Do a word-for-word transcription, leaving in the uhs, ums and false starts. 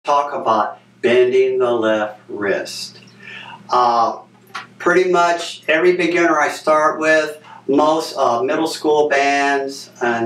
talk about bending the left wrist. Uh, pretty much every beginner I start with, most uh, middle school bands and